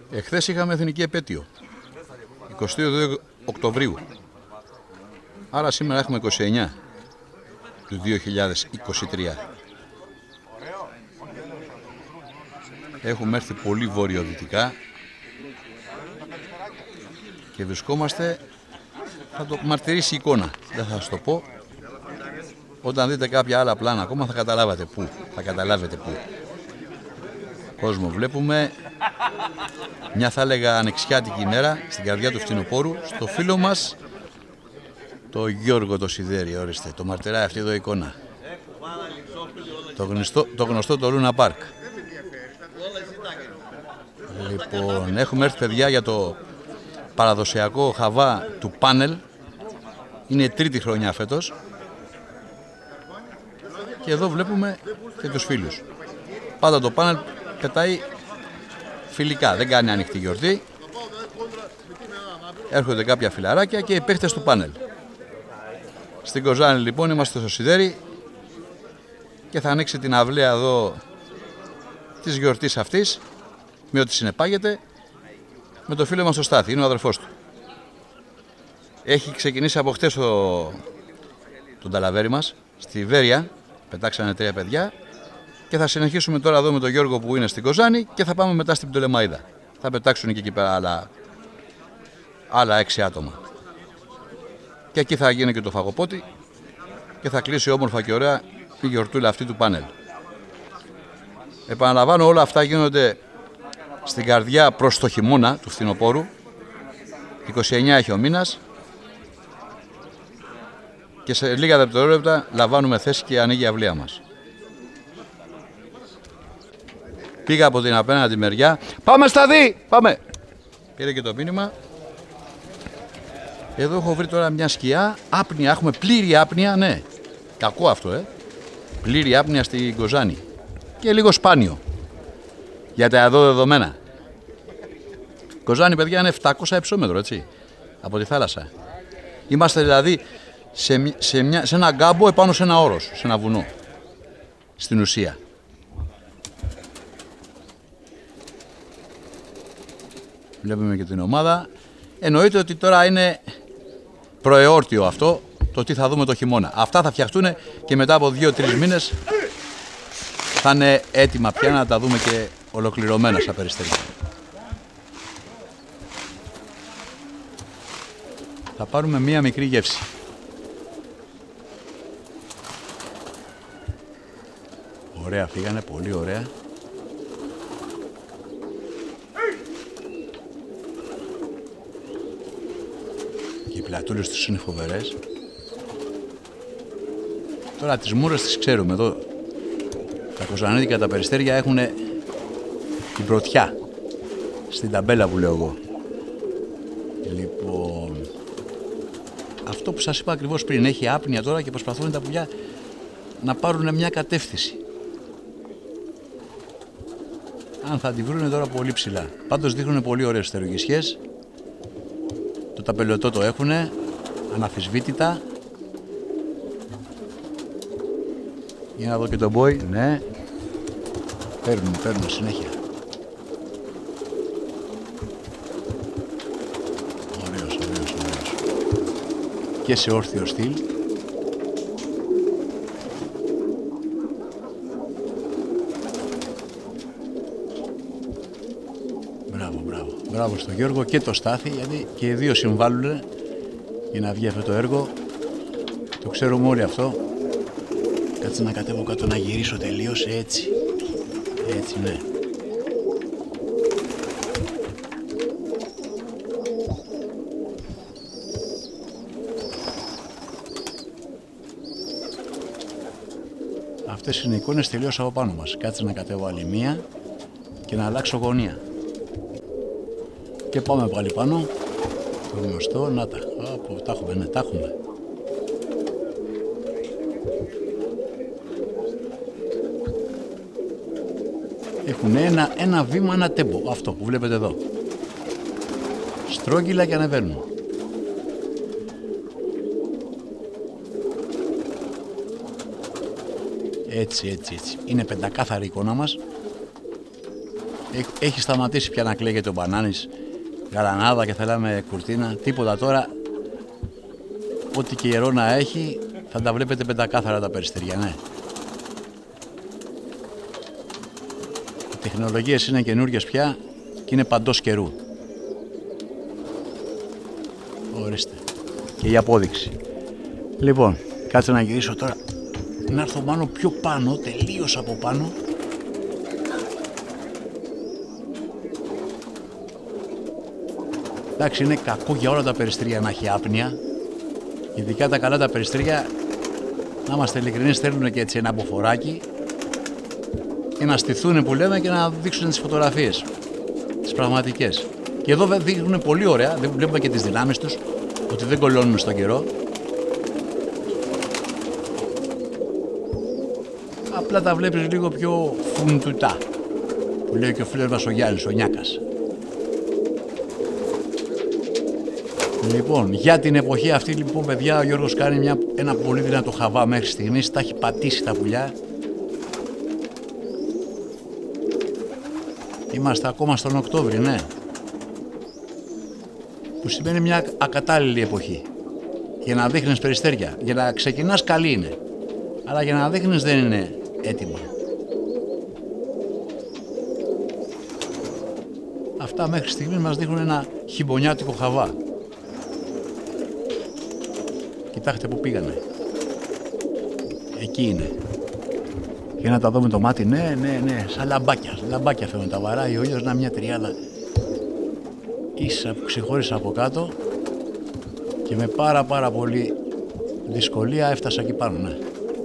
Εχθές είχαμε εθνική επέτειο, 22 Οκτωβρίου. Άρα σήμερα έχουμε 29 του 2023. Έχουμε έρθει πολύ βορειοδυτικά και βρισκόμαστε, θα το μαρτυρήσει η εικόνα, δεν θα σας το πω. Όταν δείτε κάποια άλλα πλάνα ακόμα θα καταλάβετε πού. Κόσμο βλέπουμε, μια θα έλεγα ανοιξιάτικη ημέρα στην καρδιά του φθινοπόρου, στο φίλο μας το Γιώργο το Σιδέρι, ορίστε, το μαρτυράει αυτή εδώ η εικόνα. Το γνωστό το Λούνα Πάρκ. Λοιπόν, έχουμε έρθει παιδιά για το παραδοσιακό χαβά του πάνελ. Είναι τρίτη χρονιά φέτος. Και εδώ βλέπουμε και τους φίλους. Πάντα το πάνελ πετάει φιλικά, δεν κάνει ανοιχτή γιορτή. Έρχονται κάποια φιλαράκια και οι παίχτες του πάνελ. Στην Κοζάνη λοιπόν είμαστε στο Σιδέρι και θα ανοίξει την αυλαία εδώ της γιορτής αυτής, με ό,τι συνεπάγεται, με το φίλο μας το Στάθη, είναι ο αδερφός του. Έχει ξεκινήσει από χτες τον ταλαβέρι μας, στη Βέρεια, πετάξανε 3 παιδιά και θα συνεχίσουμε τώρα εδώ με τον Γιώργο που είναι στην Κοζάνη και θα πάμε μετά στην Πτολεμαΐδα. Θα πετάξουν και εκεί πέρα άλλα 6 άτομα. Και εκεί θα γίνει και το φαγοπότη και θα κλείσει όμορφα και ωραία η γιορτούλα αυτή του πάνελ. Επαναλαμβάνω, όλα αυτά γίνονται στην καρδιά προς το χειμώνα του φθινοπόρου. 29 έχει ο μήνας και σε λίγα δευτερόλεπτα λαμβάνουμε θέση και ανοίγει η αυλαία μας. Πήγα από την απέναντι μεριά. Πάμε στα δι! Πάμε! Πήρε και το μήνυμα. Εδώ έχω βρει τώρα μια σκιά. Άπνοια, έχουμε πλήρη άπνοια, ναι. Κακό αυτό, Πλήρη άπνοια στην Κοζάνη. Και λίγο σπάνιο. Για τα εδώ δεδομένα. Κοζάνη, παιδιά, είναι 700 υψόμετρο, έτσι. Από τη θάλασσα. Είμαστε δηλαδή σε ένα γκάμπο επάνω σε ένα όρος, σε ένα βουνό. Στην ουσία. Βλέπουμε και την ομάδα. Εννοείται ότι τώρα είναι προεόρτιο αυτό, το τι θα δούμε το χειμώνα. Αυτά θα φτιαχτούν και μετά από 2-3 μήνες θα είναι έτοιμα πια να τα δούμε και ολοκληρωμένα στα περιστέρια. Θα πάρουμε μία μικρή γεύση. Ωραία, φύγανε, πολύ ωραία. Και οι πλατούλες τους είναι φοβερές. Τώρα τις μούρες τις ξέρουμε εδώ. Τα κοζανίδικα τα περιστέρια έχουν την πρωτιά στην ταμπέλα που λέω εγώ. Λοιπόν, αυτό που σας είπα ακριβώς πριν, έχει άπνοια τώρα και προσπαθούν τα πουλιά να πάρουν μια κατεύθυνση. Αν θα τη βρουν τώρα πολύ ψηλά. Πάντως δείχνουν πολύ ωραίες στερογισιές. Το ταπελωτό το έχουνε, αναφυσβήτητα. Για να δω και τον μπόι, ναι. Παίρνουν συνέχεια. Ωραίος. Και σε όρθιο στυλ. Μπράβο στον Γιώργο και το Στάθη, γιατί και οι δύο συμβάλλουν για να βγει αυτό το έργο. Το ξέρουμε όλοι αυτό. Κάτσε να κατέβω κάτω να γυρίσω τελείως, έτσι, ναι. Αυτές είναι οι εικόνες τελείως από πάνω μας. Κάτσε να κατέβω άλλη μία και να αλλάξω γωνία. Και πάμε πάλι πάνω. Το γνωστό, να τα. Τα έχουμε. Έχουν ένα βήμα, ένα τέμπο. Αυτό που βλέπετε εδώ. Στρόγγυλα και ανεβαίνουν. Έτσι. Είναι πεντακάθαρη η εικόνα μας. Έχει σταματήσει πια να κλαίγεται ο Μπανάνης, γαλανάδα και θέλαμε κουρτίνα, τίποτα τώρα. Ό,τι και ιερό να έχει, θα τα βλέπετε πεντακάθαρα τα περιστέρια, ναι. Οι τεχνολογίες είναι καινούργιες πια και είναι παντός καιρού. Ορίστε. Και η απόδειξη. Λοιπόν, κάτσε να γυρίσω τώρα, να έρθω πάνω πιο πάνω, τελείως από πάνω. Εντάξει, είναι κακό για όλα τα περιστέρια να έχει άπνοια. Ειδικά τα καλά τα περιστέρια, να είμαστε ειλικρινείς, θέλουν και έτσι ένα μποφοράκι και να στηθούν που λέμε και να δείξουν τις φωτογραφίες, τις πραγματικές. Και εδώ δείχνουν πολύ ωραία, βλέπουμε και τις δυνάμεις τους, ότι δεν κολλώνουν στον καιρό. Απλά τα βλέπεις λίγο πιο φουντουτά, που λέει και ο φίλος μας ο Γιάννης, ο Νιάκας. Λοιπόν, για την εποχή αυτή λοιπόν, παιδιά, ο Γιώργος κάνει ένα πολύ δυνατό χαβά μέχρι στιγμής, τα έχει πατήσει τα πουλιά. Είμαστε ακόμα στον Οκτώβρη, ναι. Που σημαίνει μια ακατάλληλη εποχή. Για να δείχνεις περιστέρια, για να ξεκινάς καλή είναι. Αλλά για να δείχνεις δεν είναι έτοιμα. Αυτά μέχρι στιγμής μας δείχνουν ένα χειμωνιάτικο χαβά. Κοιτάξτε που πήγανε. Εκεί είναι. Για να τα δω με το μάτι, ναι, σαν λαμπάκια. Λαμπάκια φαίνονται, τα βαράει ο ήλιος, να μια τριάδα. Ίσα που ξεχώρισα από κάτω και με πάρα πολύ δυσκολία έφτασα εκεί πάνω, ναι.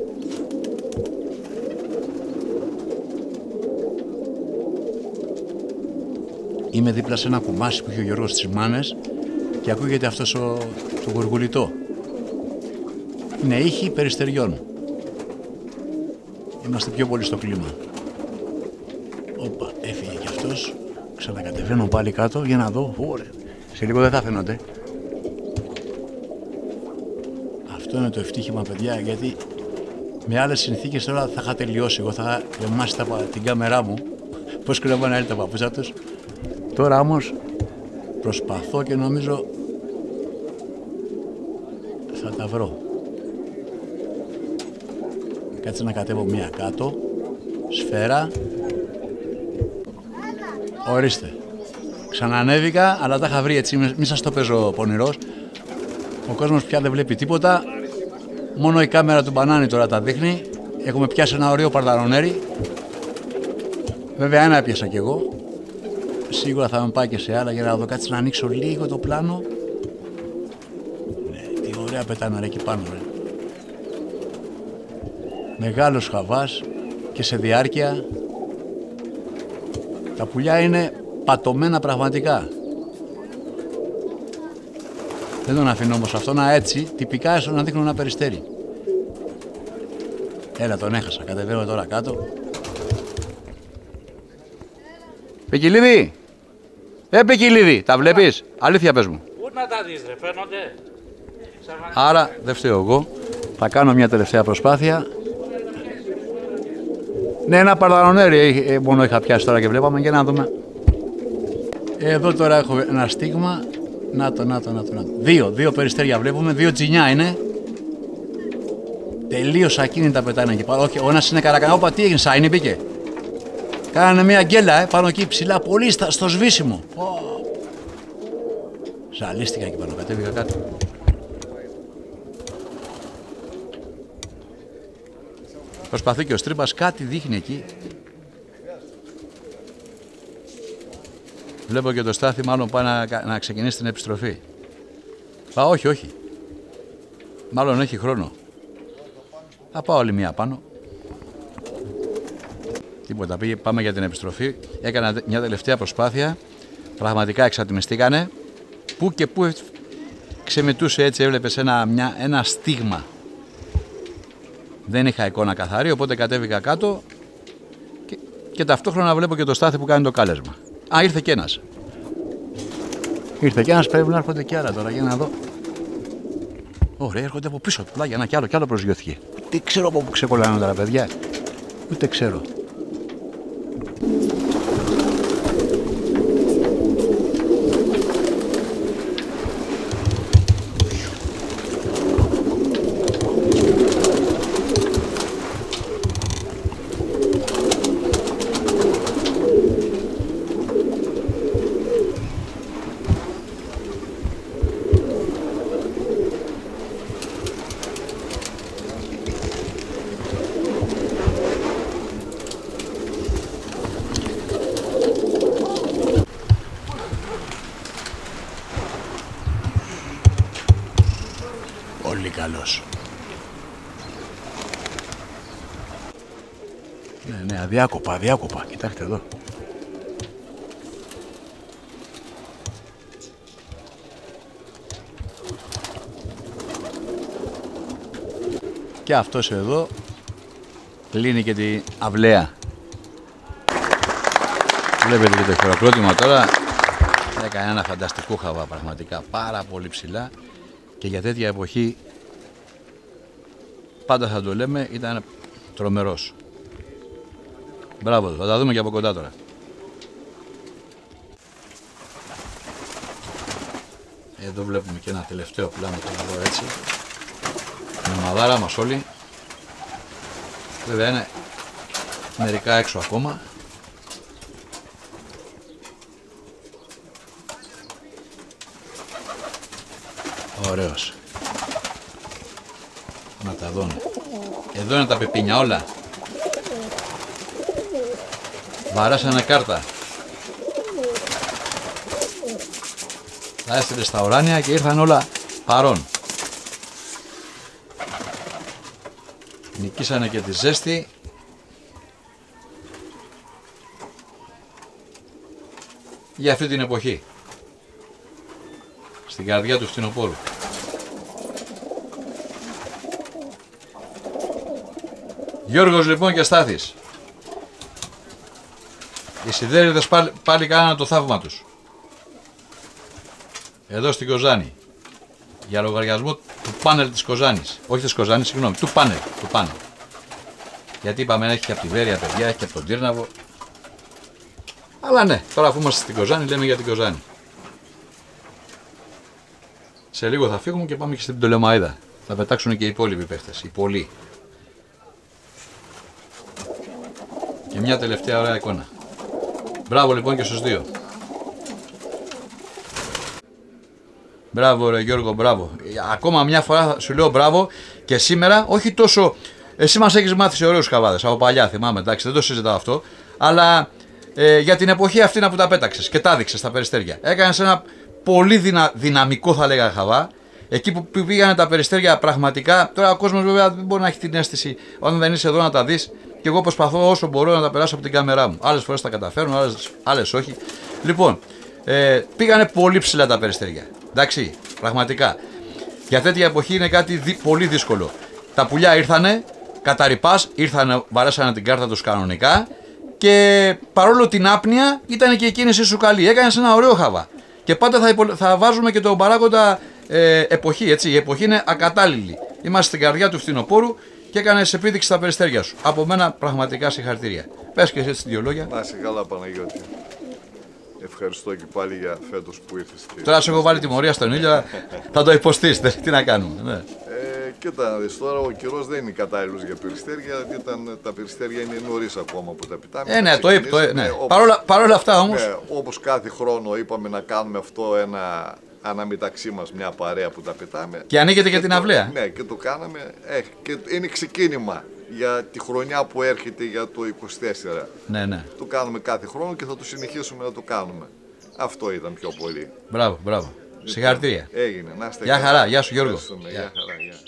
Είμαι δίπλα σε ένα κουμάσι που έχει ο Γιώργος στις μάνες και ακούγεται αυτός το γουργουλιτό. Είναι ήχοι περιστεριών. Είμαστε πιο πολύ στο κλίμα. Όπα, έφυγε κι αυτός. Ξανακατεβαίνω πάλι κάτω για να δω. Ωραία. Σε λίγο δεν θα φαίνονται. Αυτό είναι το ευτύχημα, παιδιά, γιατί με άλλες συνθήκες τώρα θα είχα τελειώσει. Εγώ θα είχα κρεμάσει την κάμερά μου. Πώς κρεμάνε άλλοι τα παπούτσια τους. Τώρα όμως προσπαθώ και νομίζω θα τα βρω. Κάτσε να κατέβω μία κάτω. Σφαίρα. Ορίστε. Ξανανέβηκα, αλλά τα είχα βρει έτσι, μη σας το παίζω πονηρός. Ο κόσμος πια δεν βλέπει τίποτα. Μόνο η κάμερα του Μπανάνη τώρα τα δείχνει. Έχουμε πιάσει ένα ωραίο παρδαρονέρι. Βέβαια ένα έπιασα κι εγώ. Σίγουρα θα με πάει και σε άλλα για να δω, κάτσε να ανοίξω λίγο το πλάνο. Ναι, τι ωραία πετάνε ρε εκεί πάνω ρε. Μεγάλος χαβάς και σε διάρκεια. Τα πουλιά είναι πατωμένα πραγματικά. Δεν τον αφήνω όμως αυτό να έτσι, τυπικά έστω να δείχνω ένα περιστέρι. Έλα, τον έχασα, κατεβαίνω τώρα κάτω. Πεκυλίδη! Πεκυλίδη, τα βλέπεις? Αλήθεια πες μου. Πού να τα δεις ρε, φαίνονται. Άρα δεν φταίω εγώ. Θα κάνω μια τελευταία προσπάθεια. Ναι, ένα παρδαρονέρι μόνο είχα πιάσει τώρα και βλέπαμε, για να δούμε. Εδώ τώρα έχω ένα στίγμα. Να το. Δύο περιστέρια βλέπουμε, δύο τζινιά είναι. Τελείως ακίνητα πετάνε εκεί πάνω. Όχι, ο ένας είναι καρακανά. Όπα, τι έγινε, Σάινι μπήκε. Κάνανε μια γκέλα πάνω εκεί ψηλά, πολύ στο σβήσιμο. Ζαλίστηκα εκεί πάνω, κατέβηκα κάτω. Προσπαθεί και ο Στρίμπας, κάτι δείχνει εκεί. Βλέπω και το Στάθη μάλλον πάει να ξεκινήσει την επιστροφή. Όχι. Μάλλον έχει χρόνο. Θα πάω άλλη μία πάνω. Τίποτα, πάμε για την επιστροφή. Έκανα μια τελευταία προσπάθεια. Πραγματικά εξατμιστήκανε. Πού και πού ξεμετούσε έτσι, έβλεπες ένα στίγμα. Δεν είχα εικόνα καθαρή, οπότε κατέβηκα κάτω και ταυτόχρονα βλέπω και το Στάθη που κάνει το κάλεσμα. Α, ήρθε και ένας. Πρέπει να έρχονται και άλλα τώρα, για να δω. Ωραία, έρχονται από πίσω, πλάγια, ένα κι άλλο προσγειώθηκε. Ούτε ξέρω από πού ξεκολλάνε τώρα, παιδιά. Ούτε ξέρω. καλός. Ναι, αδιάκοπα. Κοιτάξτε εδώ. Και αυτός εδώ κλείνει και την αυλαία. Βλέπετε και το χειροκρότημα τώρα. Έκανε ένα φανταστικό χαβά, πραγματικά πάρα πολύ ψηλά, και για τέτοια εποχή πάντα θα το λέμε, ήταν τρομερός. Μπράβο, θα τα δούμε και από κοντά τώρα. Εδώ βλέπουμε και ένα τελευταίο πλάνο τώρα, έτσι, με μαδάρα μας όλοι. Βέβαια είναι μερικά έξω ακόμα. Ωραίος. Να τα δω. Εδώ είναι τα πεπίνια όλα. Βαράσανε κάρτα. Τα έστειλε στα ουράνια και ήρθαν όλα παρόν. Νικήσανε και τη ζέστη. Για αυτή την εποχή. Στην καρδιά του φθινοπόρου. Γιώργος λοιπόν και Στάθης. Οι σιδέριδες πάλι κάνανε το θαύμα τους. Εδώ στην Κοζάνη. Για λογαριασμό του πάνελ της Κοζάνης. Όχι της Κοζάνης, συγγνώμη, του πάνελ. Γιατί είπαμε έχει και από τη Βέρεια παιδιά, έχει και από τον Τύρναβο. Αλλά ναι, τώρα αφού είμαστε στην Κοζάνη λέμε για την Κοζάνη. Σε λίγο θα φύγουμε και πάμε και στην Πτολεμαΐδα. Θα πετάξουν και οι υπόλοιποι παίχτες, οι πολλοί. Και μια τελευταία ωραία εικόνα. Μπράβο λοιπόν και στους δύο. Μπράβο ρε Γιώργο, μπράβο. Ακόμα μια φορά σου λέω μπράβο, και σήμερα όχι τόσο... Εσύ μας έχεις μάθει σε ωραίους χαβάδες, από παλιά θυμάμαι, εντάξει, δεν το συζητάω αυτό. Αλλά για την εποχή αυτή που τα πέταξες και τα έδειξες στα Περιστέρια. Έκανες ένα πολύ δυναμικό θα λέγα χαβά. Εκεί που πήγανε τα Περιστέρια πραγματικά. Τώρα ο κόσμος βέβαια δεν μπορεί να έχει την αίσθηση όταν δεν είσαι εδώ να τα δεις. Και εγώ προσπαθώ όσο μπορώ να τα περάσω από την κάμερά μου. Άλλες φορές τα καταφέρνω, άλλες όχι. Λοιπόν, πήγανε πολύ ψηλά τα Περιστέρια. Εντάξει, πραγματικά. Για τέτοια εποχή είναι κάτι πολύ δύσκολο. Τα πουλιά ήρθανε, καταρρυπάς, ήρθανε, βαρέσανε την κάρτα τους κανονικά. Και παρόλο την άπνοια ήταν και η κίνηση σου καλή. Έκανες ένα ωραίο χαβά. Και πάντα θα βάζουμε και τον παράγοντα εποχή. Έτσι. Η εποχή είναι ακατάλληλη. Είμαστε στην καρδιά του φθινοπόρου και έκανες επίδειξη στα Περιστέρια σου. Από μένα πραγματικά συγχαρητήρια. Πες και εσύ έτσι δύο λόγια. Να είσαι καλά Παναγιώτη. Ευχαριστώ και πάλι για φέτος που ήρθες. Τώρα σου έχω βάλει τιμωρία στον ήλιο, θα το υποστείς. Τι να κάνουμε. Ναι. Κοίτα να δεις τώρα, ο καιρός δεν είναι κατάλληλος για Περιστέρια, γιατί τα Περιστέρια είναι νωρίς ακόμα που τα πετάμε. Ναι, το είπα. Ναι. Παρόλα αυτά όμως. Ναι, όπως κάθε χρόνο είπαμε να κάνουμε αυτό ένα αναμεταξύ μας, μια παρέα που τα πετάμε. Και ανοίγεται και την αυλαία. Ναι, και το κάναμε. Και είναι ξεκίνημα για τη χρονιά που έρχεται για το 24. Ναι. Το κάνουμε κάθε χρόνο και θα το συνεχίσουμε να το κάνουμε. Αυτό ήταν πιο πολύ. Μπράβο. Συγχαρητήρια. Έγινε. Να είστε Γεια χαρά, γεια σου Γιώργο. Γεια χαρά, γεια.